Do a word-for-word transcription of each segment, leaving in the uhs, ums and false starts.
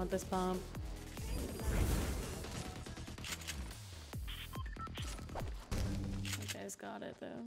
want this pump. That guy's got it though.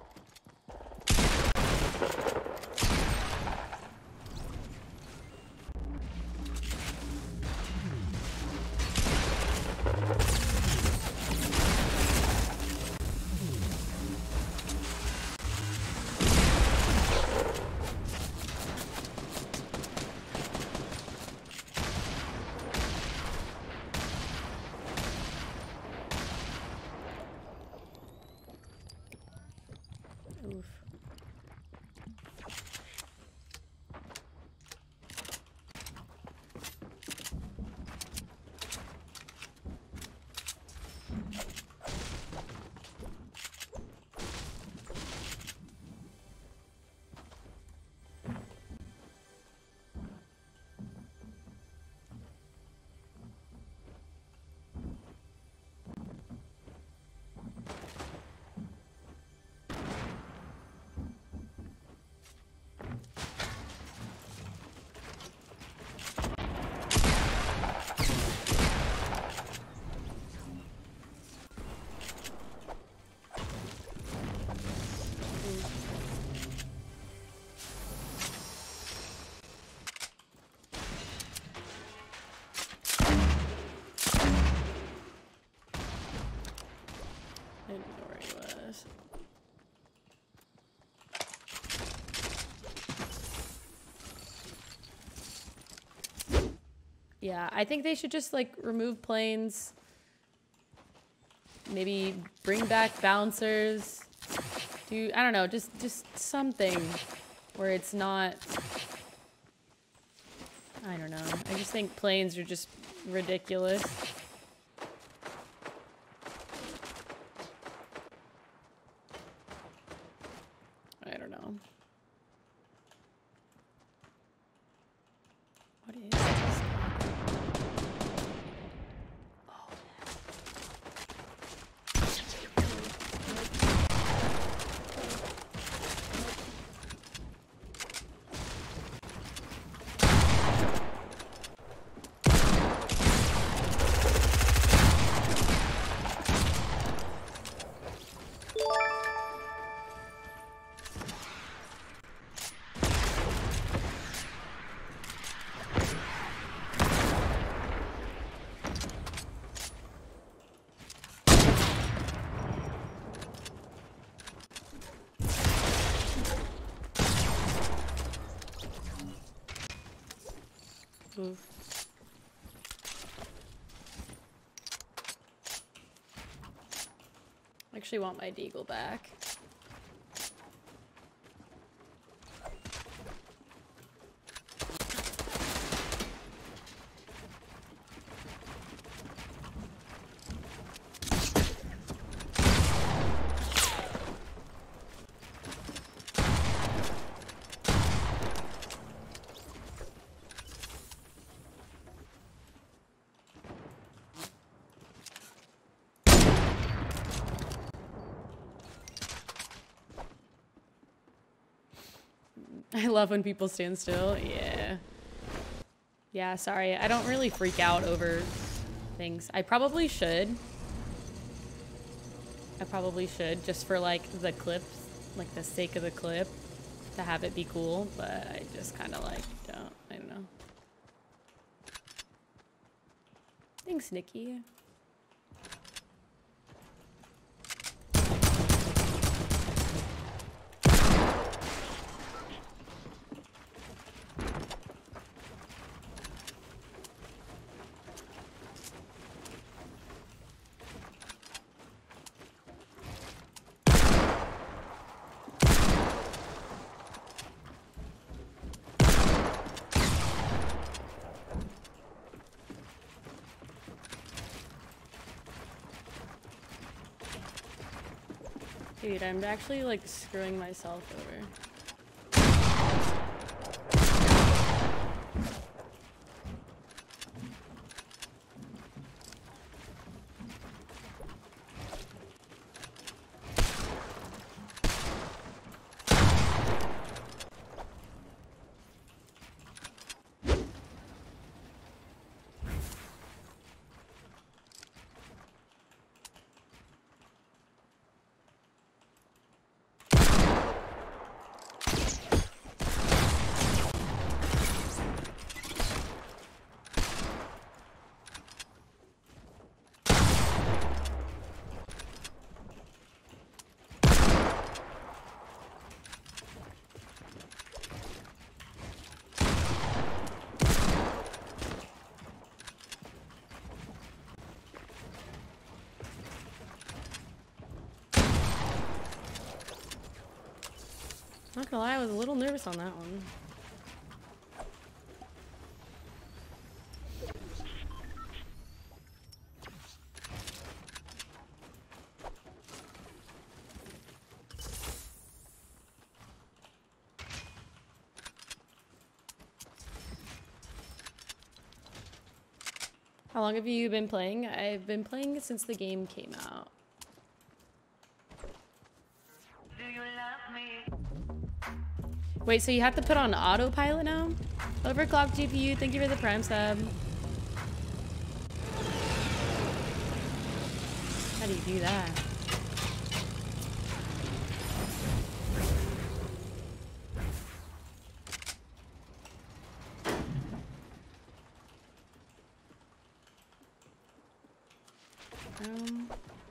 Yeah, I think they should just like remove planes. Maybe bring back bouncers. Do I don't know, just just something where it's not. I don't know. I just think planes are just ridiculous. I don't know. What is this? Oof. I actually want my deagle back. I love when people stand still. Yeah. Yeah, sorry. I don't really freak out over things. I probably should. I probably should, just for like the clips, like the sake of the clip, to have it be cool, but I just kind of like don't. I don't know. Thanks, Nikki. Dude, I'm actually like screwing myself over. Not gonna lie, I was a little nervous on that one. How long have you been playing? I've been playing since the game came out. Do you love me? Wait, so you have to put on autopilot now? Overclock G P U, thank you for the Prime sub. How do you do that? Um,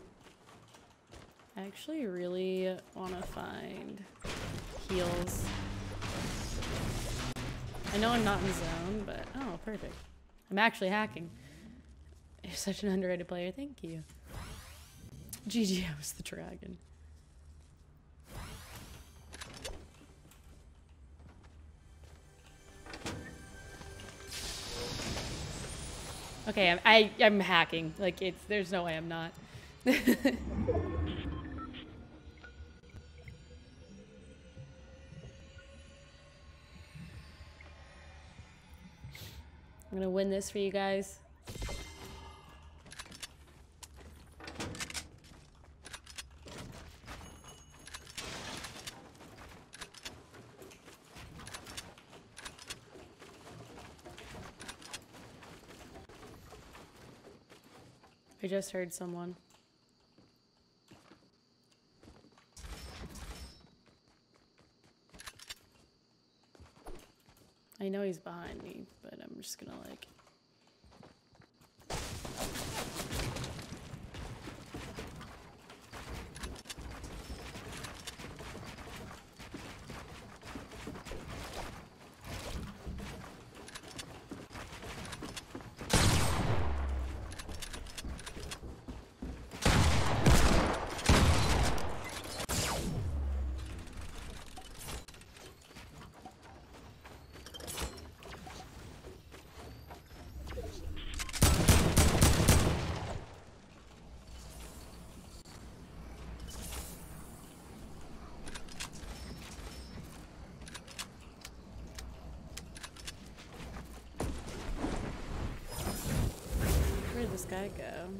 I actually really want to find heals. I know I'm not in zone, but oh, perfect. I'm actually hacking. You're such an underrated player. Thank you. G G, I was the dragon. Okay, I'm, I, I'm hacking. Like, it's, there's no way I'm not. I'm gonna win this for you guys. I just heard someone. I know he's behind me, but I'm just gonna like... Where'd this guy go?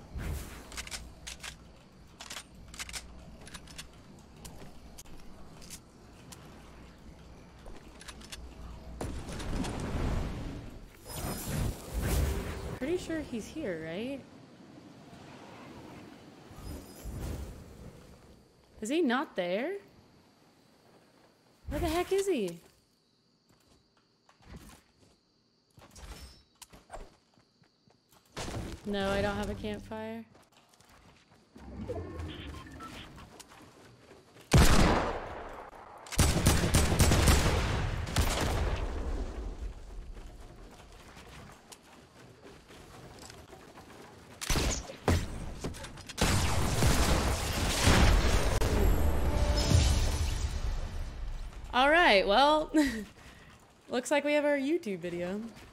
Pretty sure he's here, right? Is he not there? Where the heck is he? No, I don't have a campfire. All right, well, looks like we have our YouTube video.